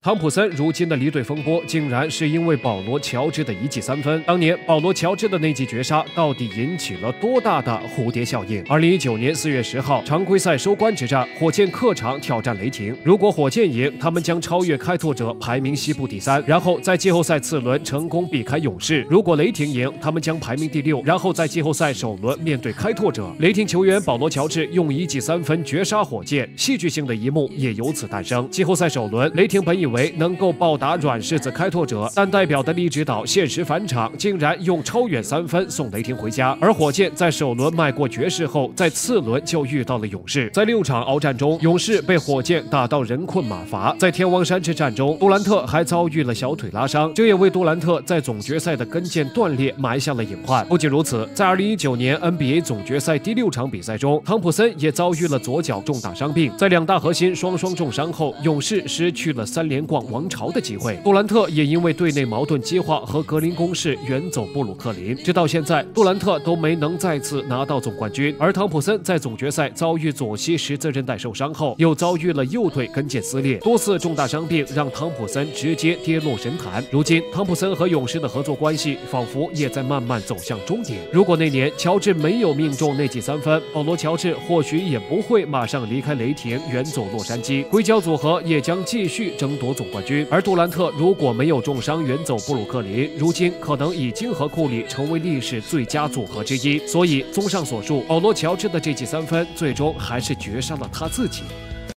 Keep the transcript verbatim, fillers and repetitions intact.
汤普森如今的离队风波，竟然是因为保罗·乔治的一记三分。当年保罗·乔治的那记绝杀，到底引起了多大的蝴蝶效应？二零一九年四月十号，常规赛收官之战，火箭客场挑战雷霆。如果火箭赢，他们将超越开拓者，排名西部第三，然后在季后赛次轮成功避开勇士。如果雷霆赢，他们将排名第六，然后在季后赛首轮面对开拓者。雷霆球员保罗·乔治用一记三分绝杀火箭，戏剧性的一幕也由此诞生。季后赛首轮，雷霆本以为能够暴打软柿子开拓者，但代表的利指导现实返场，竟然用超远三分送雷霆回家。而火箭在首轮迈过爵士后，在次轮就遇到了勇士。在六场鏖战中，勇士被火箭打到人困马乏。在天王山之战中，杜兰特还遭遇了小腿拉伤，这也为杜兰特在总决赛的跟腱断裂埋下了隐患。不仅如此，在二零一九年 N B A 总决赛第六场比赛中，汤普森也遭遇了左脚重大伤病。在两大核心双双重伤后，勇士失去了三连冠王朝的机会。杜兰特也因为队内矛盾激化和格林攻势远走布鲁克林，直到现在，杜兰特都没能再次拿到总冠军。而汤普森在总决赛遭遇左膝十字韧带受伤后，又遭遇了右腿跟腱撕裂，多次重大伤病让汤普森直接跌落神坛。如今，汤普森和勇士的合作关系仿佛也在慢慢走向终点。如果那年乔治没有命中那记三分，保罗·乔治或许也不会马上离开雷霆，远走洛杉矶，硅胶组合也将继续争夺总冠军。而杜兰特如果没有重伤远走布鲁克林，如今可能已经和库里成为历史最佳组合之一。所以，综上所述，保罗·乔治的这记三分最终还是绝杀了他自己。